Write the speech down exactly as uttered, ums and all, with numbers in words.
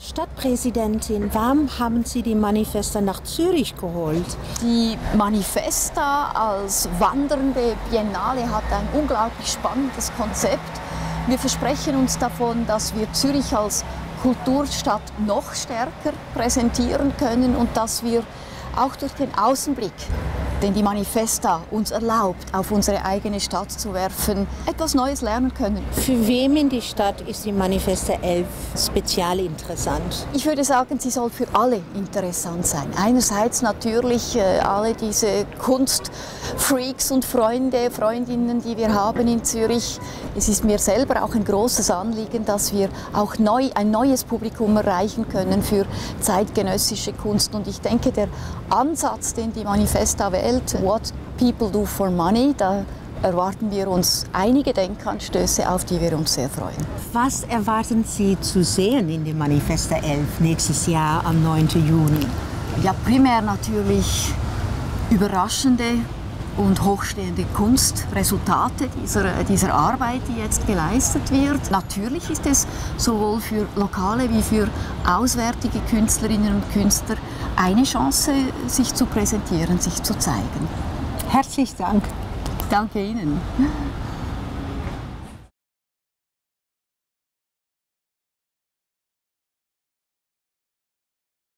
Stadtpräsidentin, warum haben Sie die Manifesta nach Zürich geholt? Die Manifesta als wandernde Biennale hat ein unglaublich spannendes Konzept. Wir versprechen uns davon, dass wir Zürich als Kulturstadt noch stärker präsentieren können und dass wir auch durch den Außenblick, den die Manifesta uns erlaubt, auf unsere eigene Stadt zu werfen, etwas Neues lernen können. Für wen in die Stadt ist die Manifesta elf speziell interessant? Ich würde sagen, sie soll für alle interessant sein. Einerseits natürlich äh, alle diese Kunstfreaks und Freunde, Freundinnen, die wir haben in Zürich. Es ist mir selber auch ein großes Anliegen, dass wir auch neu, ein neues Publikum erreichen können für zeitgenössische Kunst. Und ich denke, der Ansatz, den die Manifesta wählt, What People Do for Money, da erwarten wir uns einige Denkanstöße, auf die wir uns sehr freuen. Was erwarten Sie zu sehen in der Manifesta elf nächstes Jahr am neunten Juni? Ja, primär natürlich überraschende und hochstehende Kunstresultate dieser, dieser Arbeit, die jetzt geleistet wird. Natürlich ist es sowohl für lokale wie für auswärtige Künstlerinnen und Künstler eine Chance, sich zu präsentieren, sich zu zeigen. Herzlichen Dank. Danke Ihnen.